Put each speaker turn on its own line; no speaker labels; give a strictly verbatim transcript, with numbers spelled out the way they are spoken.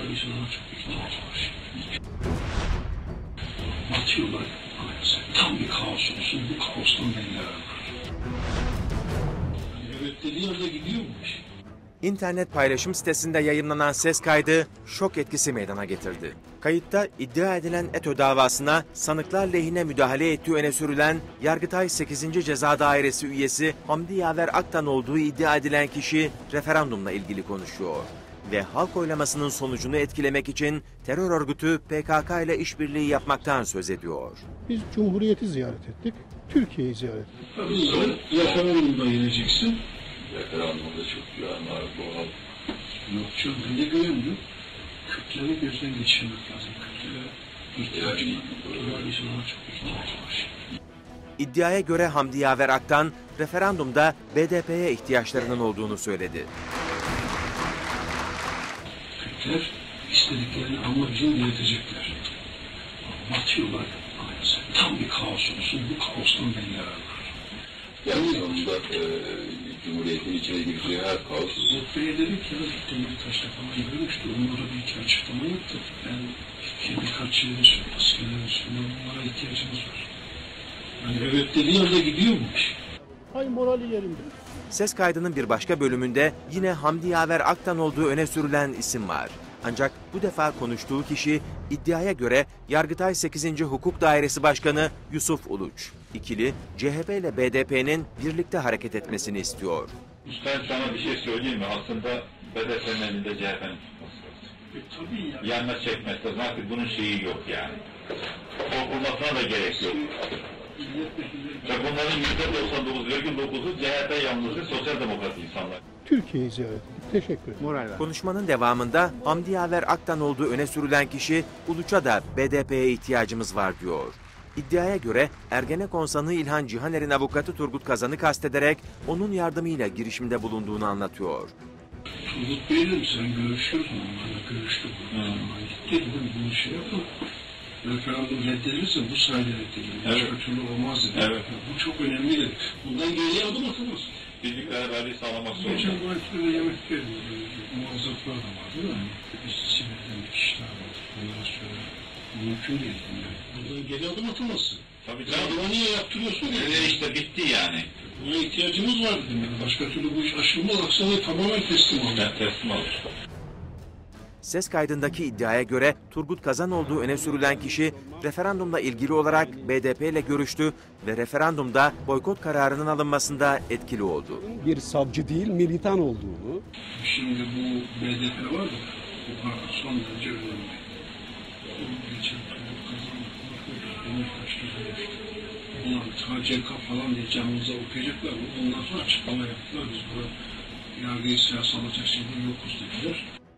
insana çok ihtiyaç var. Atıyorlar anayasa. Tam bir kaos olsun, bu kaostan beller var. Evet dediği yerde gidiyormuş.
İnternet paylaşım sitesinde yayımlanan ses kaydı şok etkisi meydana getirdi. Kayıtta iddia edilen ETÖ davasına sanıklar lehine müdahale ettiği öne sürülen Yargıtay sekizinci Ceza Dairesi üyesi Hamdi Yaver Aktan olduğu iddia edilen kişi referandumla ilgili konuşuyor ve halk oylamasının sonucunu etkilemek için terör örgütü P K K ile işbirliği yapmaktan söz ediyor.
Biz Cumhuriyeti ziyaret ettik, Türkiye'yi ziyaret ettik.
Tabii referandumda yeneceksin.
Referandumda çok güven var, doğal.
Yok canım, ben de güvenmiyorum. Kürtleri gözden geçirmek lazım. Kürtlere ihtiyacım var. Böyle insana çok ihtiyaç var.
İddiaya göre Hamdi Yaver Aktan, referandumda B D P'ye ihtiyaçlarının olduğunu söyledi.
Kürtler istediklerini amacını yönetecekler. Batıyorlar anayasa. Tam bir kaos olsun, bu kaostan beller var.
Yani sonunda e, Cumhuriyet'in içine girdiği her kaos.
Zot Bey'e dedik ya, Demirtaş'ta falan görmüştü. Onlara bir iki açıklama yaptı. Ben birkaç yıldır askerlerin üstünde onlara ihtiyacımız var. Yani evet dediği yerde gidiyormuş.
Hay morali yerinde.
Ses kaydının bir başka bölümünde yine Hamdi Yaver Aktan olduğu öne sürülen isim var. Ancak bu defa konuştuğu kişi iddiaya göre Yargıtay sekizinci Hukuk Dairesi Başkanı Yusuf Uluç. İkili C H P ile B D P'nin birlikte hareket etmesini istiyor.
Ben sana bir şey söyleyeyim mi? Aslında B D P'nin elinde C H P'nin tutması lazım.
E, tabii ya.
Yanına çekmesi lazım. Artık bunun şeyi yok yani. Korkulmasına da gerek yok. Ve bunların yüzde doksan dokuz virgül dokuzu C H P yanlısı sosyal demokrat insanlar.
Türkiye'yi ziyaret ettik. Teşekkür ederim.
Konuşmanın devamında Hamdi Yaver Aktan olduğu öne sürülen kişi Uluç'a da B D P'ye ihtiyacımız var diyor. İddiaya göre Ergenekon sanığı İlhan Cihaner'in avukatı Turgut Kazan'ı kastederek onun yardımıyla girişimde bulunduğunu anlatıyor.
Turgut Bey'le sen görüşüyordun onlarla görüştük. Hmm. Gitti dedim bunu şey yapma. Referandum reddedilirse bu sayede reddedilir. Başka evet. Türlü olmaz dedi.
Evet.
Bu çok önemli dedi. Bundan geriye adım atamaz.
Birlik beraberliği sağlamak zorunda.
Geçen bu haftada yemek verdim. Muazzaflar da var değil mi? Biz Sibir'den kişiler var. Onlara söyle. Mümkün değil. Yani. Bundan geri adım atamazsın.
Tabii
ya adama niye yaptırıyorsun?
Öyle işte bitti yani.
Buna ihtiyacımız var dedim. Yani. Başka türlü bu iş aşılmaz. Aksana tamamen teslim alır.
Evet, teslim alır.
Ses kaydındaki iddiaya göre Turgut Kazan olduğu öne sürülen kişi referandumla ilgili olarak B D P ile görüştü ve referandumda boykot kararının alınmasında etkili oldu.
Bir savcı değil, militan olduğunu.
Şimdi bu B D P var da bu son derece önemli. Geçen Turgut Kazan Demirtaş'ta görüştü. Bunlar T C K falan diye canımıza okuyacaklar. Ondan sonra açıklama yaptılar. Biz burada yargıyı siyasal alacak şeyler yokuz dediler.